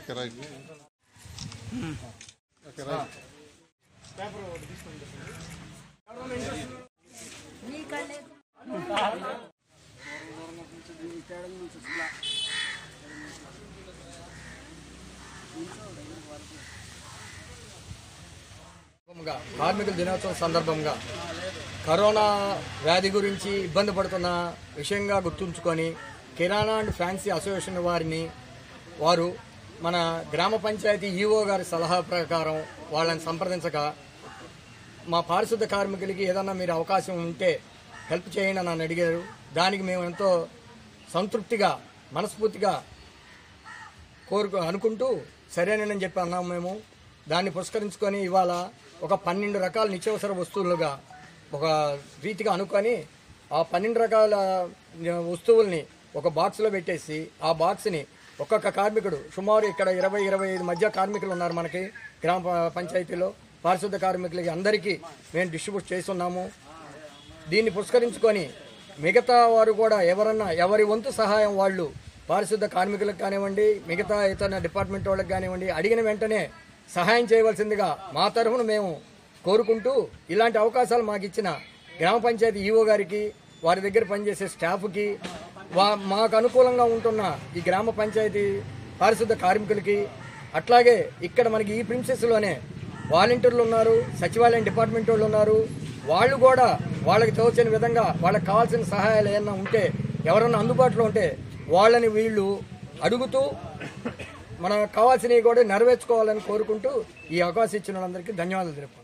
కార్మికుల దినోత్సవం సందర్భంగా కరోనా వ్యాధి గురించి ఇబ్బంది పడుతున్న విషయంగా గుర్తుంచుకొని కిరాణా అండ్ ఫ్యాన్సీ అసోసియేషన్ వారు మన గ్రామ పంచాయతీ ఈఓ గారి సలహా ప్రకారం వాళ్ళని సంప్రదించక మా పారిశుద్ధ కార్మికులకి ఏదన్నా మీరు అవకాశం ఉంటే హెల్ప్ చేయండి అని అడిగారు. దానికి మేము ఎంతో సంతృప్తిగా మనస్ఫూర్తిగా అనుకుంటూ సరేనని చెప్పి అన్నాము. మేము దాన్ని పురస్కరించుకొని ఇవాళ ఒక 12 రకాల నిత్యావసర వస్తువులుగా ఒక రీతిగా అనుకొని ఆ 12 రకాల వస్తువుల్ని ఒక బాక్స్లో పెట్టేసి ఆ బాక్స్ని ఒక్కొక్క కార్మికుడు సుమారు ఇక్కడ 20-25 మధ్య కార్మికులు ఉన్నారు మనకి గ్రామ పంచాయతీలో. పారిశుద్ధ కార్మికులకి అందరికీ మేము డిస్ట్రిబ్యూట్ చేస్తున్నాము. దీన్ని పురస్కరించుకొని మిగతా వారు కూడా ఎవరి వంతు సహాయం వాళ్ళు పారిశుద్ధ కార్మికులకు కానివ్వండి, మిగతా ఇతర డిపార్ట్మెంట్ వాళ్ళకి కానివ్వండి, అడిగిన వెంటనే సహాయం చేయవలసిందిగా మా తరఫున మేము కోరుకుంటూ, ఇలాంటి అవకాశాలు మాకు ఇచ్చిన గ్రామ పంచాయతీ ఈఓ గారికి, వారి దగ్గర పనిచేసే స్టాఫ్కి, మాకు అనుకూలంగా ఉంటున్న ఈ గ్రామ పంచాయతీ పారిశుద్ధ కార్మికులకి, అట్లాగే ఇక్కడ మనకి ఈ ప్రిన్సెస్లోనే వాలంటీర్లు ఉన్నారు, సచివాలయం డిపార్ట్మెంట్ వాళ్ళు ఉన్నారు. వాళ్ళు కూడా వాళ్ళకి తోచిన విధంగా వాళ్ళకి కావాల్సిన సహాయాలు ఏమన్నా ఉంటే, ఎవరన్నా అందుబాటులో ఉంటే వాళ్ళని వీళ్ళు అడుగుతూ మనకు కావాల్సినవి కూడా నెరవేర్చుకోవాలని కోరుకుంటూ ఈ అవకాశం ఇచ్చిన వాళ్ళందరికీ ధన్యవాదాలు తెలుపుతున్నాను.